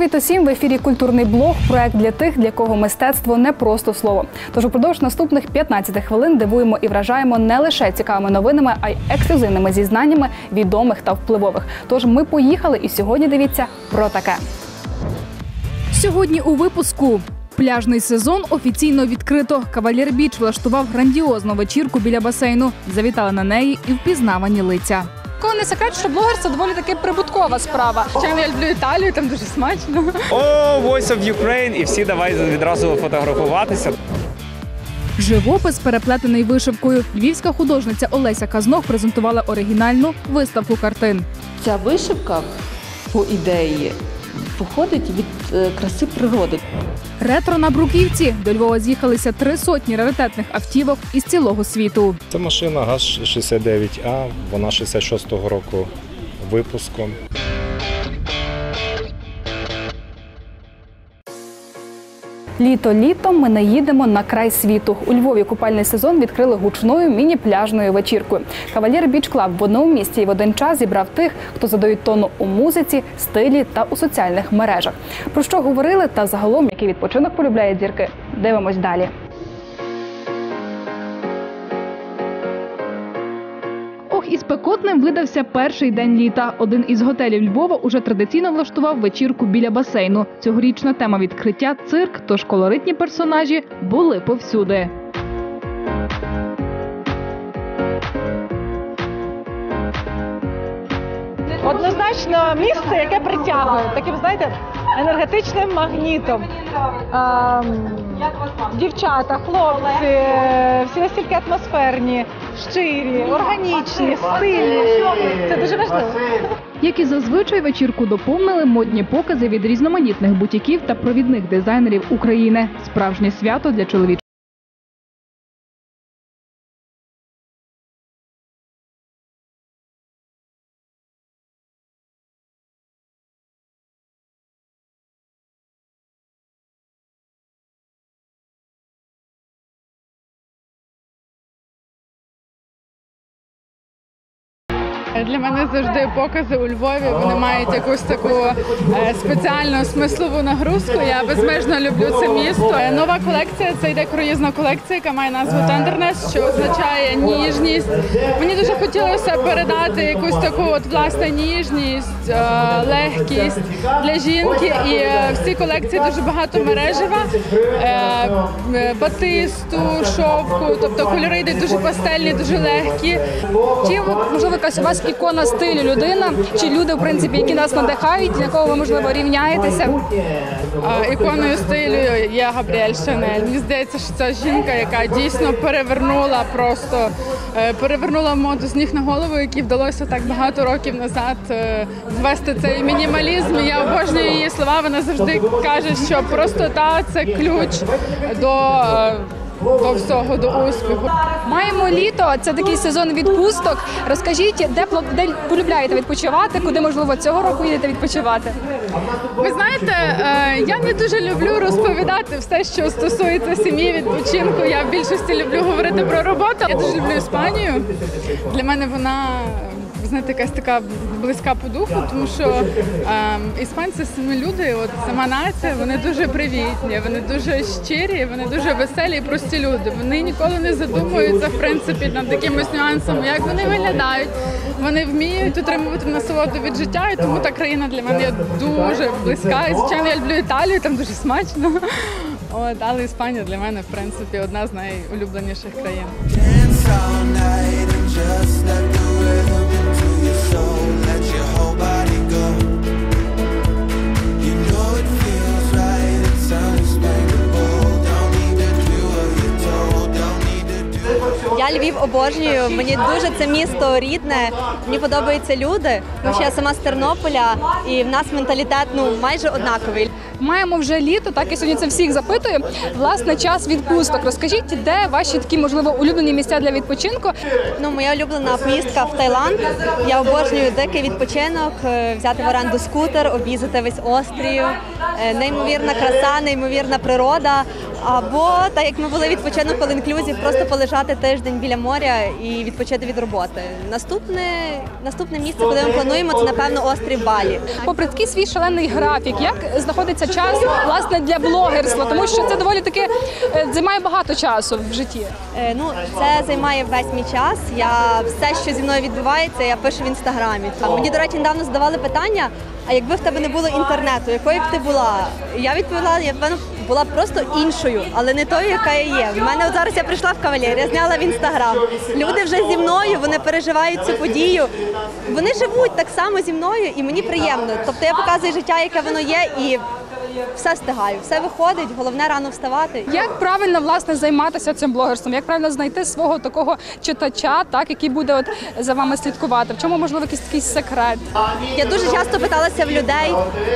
Привіт усім! В ефірі «Культурний блог» – проект для тих, для кого мистецтво не просто слово. Тож упродовж наступних 15 хвилин дивуємо і вражаємо не лише цікавими новинами, а й ексклюзивними зізнаннями відомих та впливових. Тож ми поїхали і сьогодні дивіться про таке. Сьогодні у випуску. Пляжний сезон офіційно відкрито. Кавалєр Біч влаштував грандіозну вечірку біля басейну. Завітали на неї і впізнавані лиця. Не секрет, що блогер – це доволі таки прибуткова справа. Звичайно, я люблю Італію, там дуже смачно. Voice of Ukraine, і всі давай відразу фотографуватися. Живопис, переплетений вишивкою. Львівська художниця Олеся Казнох презентувала оригінальну виставку картин. Ця вишивка, по ідеї, походить від краси природи. Ретро на Бруківці. До Львова з'їхалися 300 раритетних автівок із цілого світу. Це машина ГАЗ-69А, вона 66-го року випуску. Літо літом ми не їдемо на край світу. У Львові купальний сезон відкрили гучною міні-пляжною вечіркою. Кавалєр Біч Клаб в одному місці і в один час зібрав тих, хто задають тону у музиці, стилі та у соціальних мережах. Про що говорили та загалом, який відпочинок полюбляють зірки? Дивимось далі. І спекотним видався перший день літа. Один із готелів Львова уже традиційно влаштував вечірку біля басейну. Цьогорічна тема відкриття – цирк, тож колоритні персонажі були повсюди. Однозначно місце, яке притягує, таким, знаєте, енергетичним магнітом. Дівчата, хлопці, всі настільки атмосферні, щирі, органічні, стильні. Це дуже важливо. Як і зазвичай, вечірку доповнили модні покази від різноманітних бутіків та провідних дизайнерів України. Справжнє свято для чоловічого. Для мене завжди покази у Львові, вони мають якусь таку спеціальну смислову нагрузку. Я безмежно люблю це місто. Нова колекція – це йде круїзна колекція, яка має назву Tenderness, що означає ніжність. Мені дуже хотілося передати якусь таку власне ніжність, легкість для жінки. І в цій колекції дуже багато мережева, батисту, шовку, тобто кольори йдуть дуже пастельні, дуже легкі. Чи, можливо, якась у вас ікона стилю людина, чи люди, в принципі, які нас надихають, на кого ви, можливо, рівняєтеся? Іконою стилю є Габріель Шанель. Мені здається, що це жінка, яка дійсно перевернула моду з ніг на голову, якій вдалося так багато років назад ввести цей мінімалізм. Я обожнюю її слова, вона завжди каже, що простота – це ключ до всього, до успіху. Маємо літо, це такий сезон відпусток. Розкажіть, де полюбляєте відпочивати, куди, можливо, цього року їдете відпочивати? Ви знаєте, я не дуже люблю розповідати все, що стосується сім'ї, відпочинку. Я в більшості люблю говорити про роботу. Я дуже люблю Іспанію. Для мене вона, знаєте, якась така близька по духу, тому що іспанці самі люди, от сама нація, вони дуже привітні, вони дуже щирі, вони дуже веселі і прості люди. Вони ніколи не задумуються, в принципі, над якимось нюансами, як вони виглядають. Вони вміють отримувати насолоду від життя, і тому та країна для мене дуже близька. І, звичайно, я люблю Італію, там дуже смачно. Але Іспанія для мене, в принципі, одна з найулюбленіших країн. Я Львів обожнюю, мені дуже це місто рідне, мені подобаються люди, тому що я сама з Тернополя і в нас менталітет майже однаковий. Маємо вже літо, так, і сьогодні це всіх запитую. Власне, час відпусток. Розкажіть, де ваші такі, можливо, улюблені місця для відпочинку? Моя улюблена поїздка в Таїланд. Я обожнюю дикий відпочинок, взяти в оренду скутер, об'їздити весь острів. Неймовірна краса, неймовірна природа. Або, так як ми були відпочинок all-inclusive, просто полежати тиждень біля моря і відпочити від роботи. Наступне місце, куди ми плануємо, це, напевно, острів Балі. Попри такий свій шалений графік, як знаходиться час, власне, для блогерства? Тому що це доволі таки займає багато часу в житті. Це займає весь мій час. Все, що зі мною відбувається, я пишу в Інстаграмі. Мені, до речі, недавно задавали питання, а якби в тебе не було інтернету, якою б ти була? Я відповіла, я б була просто іншою, але не тою, яка я є. В мене зараз я прийшла в Кавалєр, я зняла в Інстаграм. Люди вже зі мною, вони переживають цю подію. Вони живуть так само зі мною і мені приємно. Тобто я показую життя, яке воно є, і все встигаю, все виходить, головне рано вставати. Як правильно, власне, займатися цим блогерством? Як правильно знайти свого такого читача, який буде за вами слідкувати? В чому, можливо, якийсь такий секрет? Я дуже часто питалася в людей,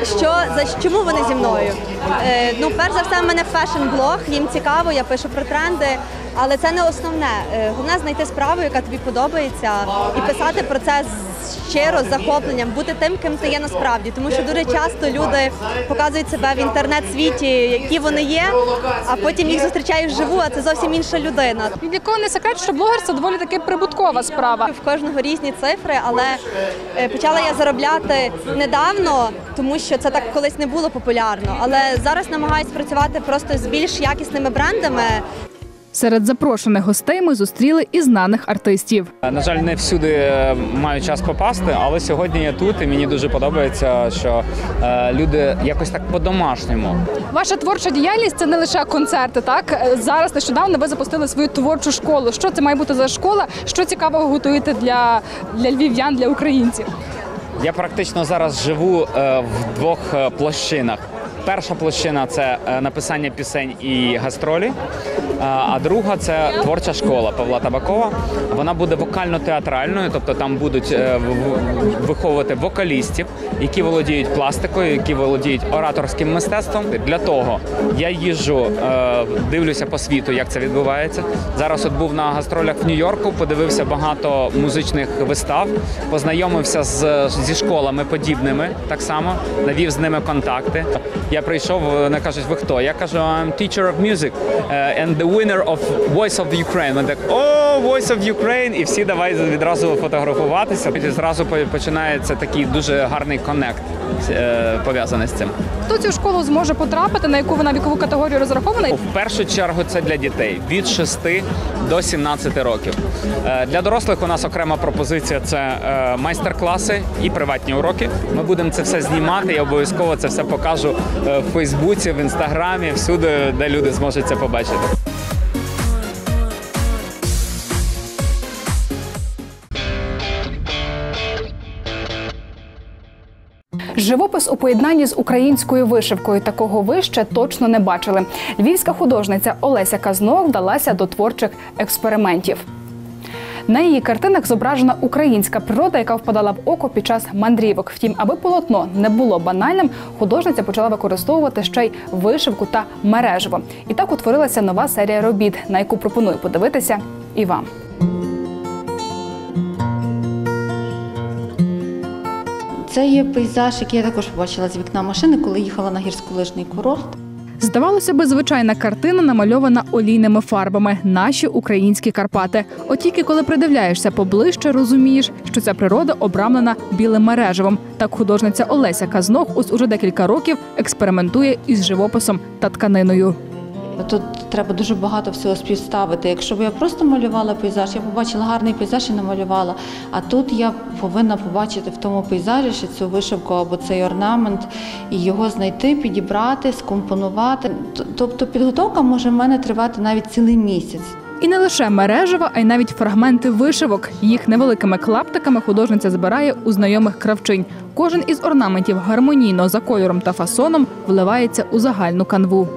чому вони зі мною. Перш за все, в мене фешн-блог, їм цікаво, я пишу про тренди, але це не основне. Головне знайти справу, яка тобі подобається, і писати про це щиро, з захопленням, бути тим, ким ти є насправді. Тому що дуже часто люди показують себе в інтернет-світі, які вони є, а потім їх зустрічаєш вживу, а це зовсім інша людина. Від якого не секрет, що блогерство доволі таки прибуткова справа. В кожного різні цифри, але почала я заробляти недавно, тому що це так колись не було популярно. Але зараз намагаюся працювати просто з більш якісними брендами. Серед запрошених гостей ми зустріли і знаних артистів. На жаль, не всюди маю час попасти, але сьогодні я тут і мені дуже подобається, що люди якось так по-домашньому. Ваша творча діяльність – це не лише концерти, так? Зараз нещодавно ви запустили свою творчу школу. Що це має бути за школа? Що цікавого готуєте для львів'ян, для українців? Я практично зараз живу в двох площинах. Перша площина – це написання пісень і гастролі, а друга – це творча школа Павла Табакова. Вона буде вокально-театральною, тобто там будуть виховувати вокалістів, які володіють пластикою, які володіють ораторським мистецтвом. Для того я їжджу, дивлюся по світу, як це відбувається. Зараз от був на гастролях в Нью-Йорку, подивився багато музичних вистав, познайомився зі школами подібними так само, навів з ними контакти. Я прийшов, вони кажуть, ви хто? Я кажу, I'm teacher of music and the winner of Voice of Ukraine. Вони так, Voice of Ukraine, і всі давай відразу фотографуватися. І зразу починається такий дуже гарний коннект пов'язаний з цим. Хто цю школу зможе потрапити, на яку вона вікову категорію розрахована? В першу чергу це для дітей від 6 до 17 років. Для дорослих у нас окрема пропозиція – це майстер-класи і приватні уроки. Ми будемо це все знімати, я обов'язково це все покажу в Фейсбуці, в Інстаграмі, всюди, де люди зможуть це побачити. Живопис у поєднанні з українською вишивкою. Такого ви ще точно не бачили. Львівська художниця Олеся Казнок вдалася до творчих експериментів. На її картинах зображена українська природа, яка впадала в око під час мандрівок. Втім, аби полотно не було банальним, художниця почала використовувати ще й вишивку та мережево. І так утворилася нова серія робіт, на яку пропоную подивитися і вам. Це є пейзаж, який я також побачила з вікна машини, коли їхала на гірськолижний курорт. Здавалося би, звичайна картина намальована олійними фарбами – наші українські Карпати. От тільки коли придивляєшся поближче, розумієш, що ця природа обрамлена білим мережевом. Так художниця Олеся Казнок ось уже декілька років експериментує із живописом та тканиною. Тут треба дуже багато всього співставити. Якщо б я просто малювала пейзаж, я побачила гарний пейзаж і намалювала. А тут я повинна побачити в тому пейзажі ще цю вишивку або цей орнамент, і його знайти, підібрати, скомпонувати. Тобто підготовка може в мене тривати навіть цілий місяць. І не лише мережева, а й навіть фрагменти вишивок. Їх невеликими клаптиками художниця збирає у знайомих кравчинь. Кожен із орнаментів гармонійно за кольором та фасоном вливається у загальну канву.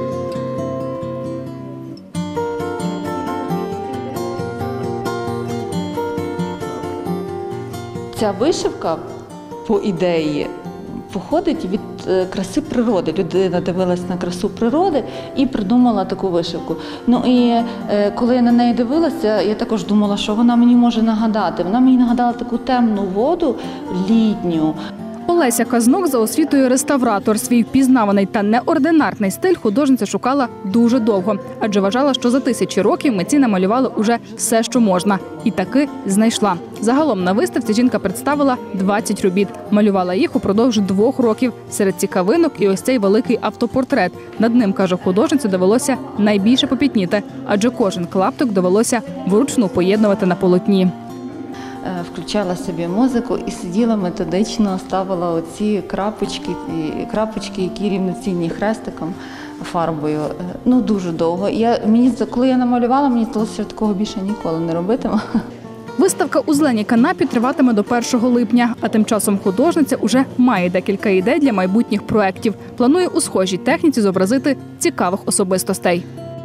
Ця вишивка, по ідеї, походить від краси природи. Людина дивилась на красу природи і придумала таку вишивку. Ну і коли я на неї дивилася, я також думала, що вона мені може нагадати. Вона мені нагадала таку темну воду, літню. Олеся Казнок за освітою реставратор. Свій впізнаваний та неординарний стиль художниця шукала дуже довго, адже вважала, що за тисячі років митці намалювали уже все, що можна. І таки знайшла. Загалом на виставці жінка представила 20 робіт. Малювала їх упродовж 2 років. Серед цікавинок і ось цей великий автопортрет. Над ним, каже художниця, довелося найбільше попітніти, адже кожен клаптик довелося вручну поєднувати на полотні. Включала собі музику і сиділа методично, ставила оці крапочки, які рівноцінні хрестиком, фарбою. Ну, дуже довго. Коли я намалювала, мені здалося, що такого більше ніколи не робитиму. Виставка у Зеленій канапі триватиме до 1 липня, а тим часом художниця уже має декілька ідей для майбутніх проєктів. Планує у схожій техніці зобразити цікавих особистостей.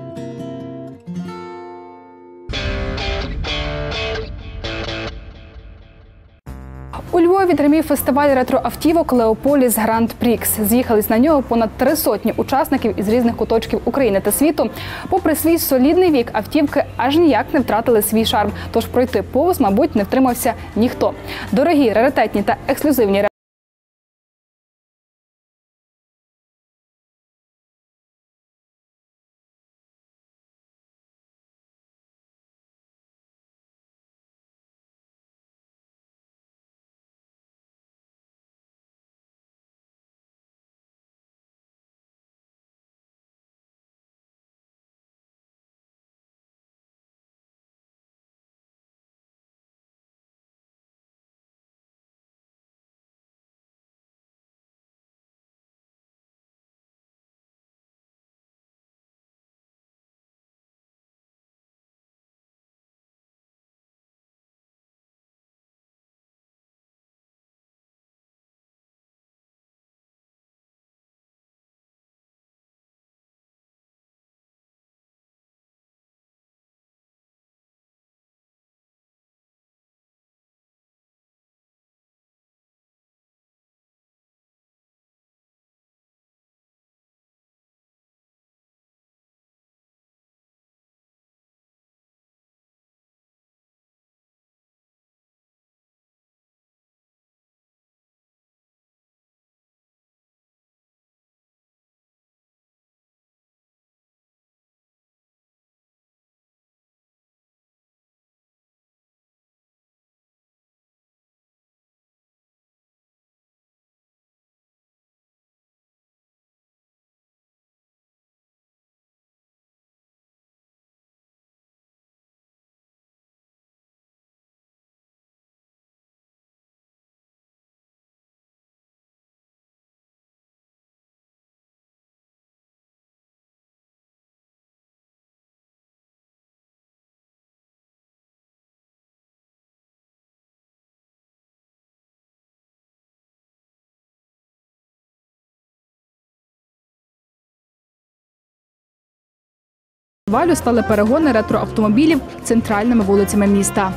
У Львові відремів фестиваль ретроавтівок «Леополіс Гранд Прікс». З'їхались на нього понад 300 учасників із різних куточків України та світу. Попри свій солідний вік, автівки аж ніяк не втратили свій шарм. Тож пройти повз, мабуть, не втримався ніхто. Дорогі, раритетні та ексклюзивні фестивалю стали перегони ретроавтомобілів центральними вулицями міста.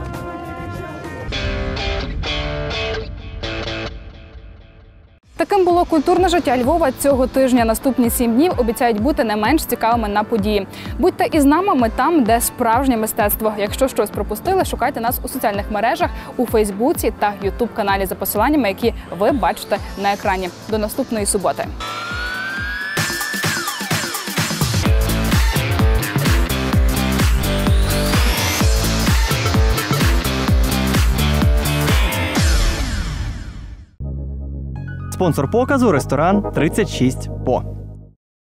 Таким було культурне життя Львова цього тижня. Наступні 7 днів обіцяють бути не менш цікавими на події. Будьте із нами, ми там, де справжнє мистецтво. Якщо щось пропустили, шукайте нас у соціальних мережах, у Фейсбуці та Ютуб-каналі за посиланнями, які ви бачите на екрані. До наступної суботи. Спонсор показу – ресторан 36 По.